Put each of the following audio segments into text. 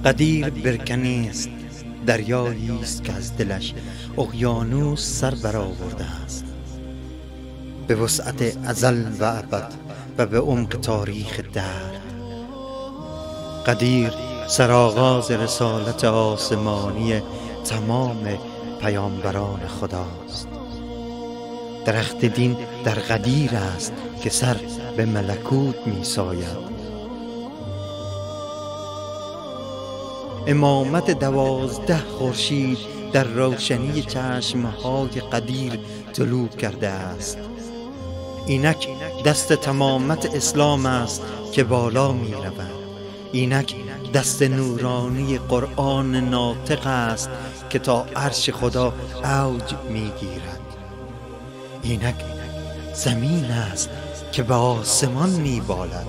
قدیر برکنی است، دریایی است که از دلش اقیانوس سر برآورده است. به وسعت ازل و ابد و به عمق تاریخ درد. قدیر سرآغاز رسالت آسمانی تمام پیامبران خداست. درخت دین در قدیر است که سر به ملکوت می ساید. امامت 12 خورشید در روشنی چشمهای قدیر طلوع کرده است. اینک دست تمامت اسلام است که بالا می رود. اینک دست نورانی قرآن ناطق است که تا عرش خدا اوج می گیرد. اینک زمین است که به آسمان می بالد.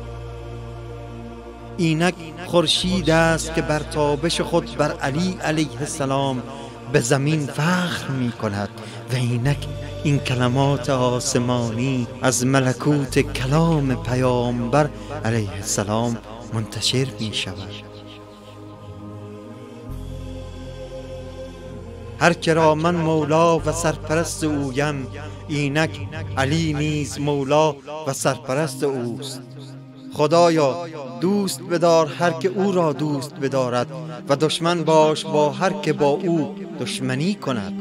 اینک خورشید است که بر تابش خود بر علی علیه السلام به زمین فخر می کند و اینک این کلمات آسمانی از ملکوت کلام پیامبر علیه السلام منتشر می شود. هر که را من مولا و سرپرست اویم، اینک علی نیز مولا و سرپرست اوست. خدایا دوست بدار هر که او را دوست بدارد و دشمن باش با هر که با او دشمنی کند.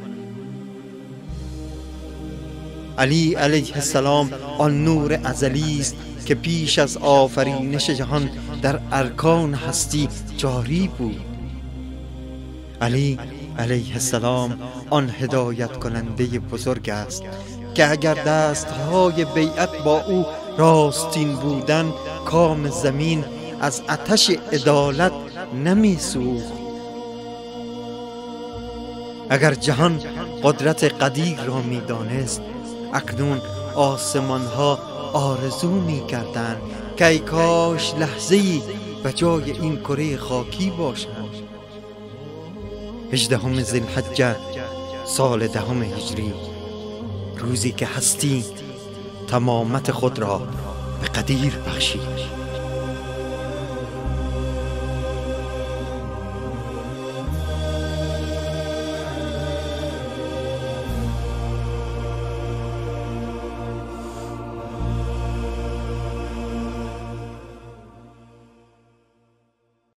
علی علیه السلام آن نور ازلی است که پیش از آفرینش جهان در ارکان هستی جاری بود. علی علیه السلام آن هدایت کننده بزرگ است که اگر دستهای بیعت با او راستین بودن، کام زمین از آتش عدالت نمی سوخت. اگر جهان قدرت قدیر را می دانست، اکنون آسمان ها آرزو می کردند که ای کاش لحظه‌ای به جای این کره خاکی باشد. 18 ذوالحجه سال 10 هجری، روزی که هستی تمامت خود را به قدیر بخشید.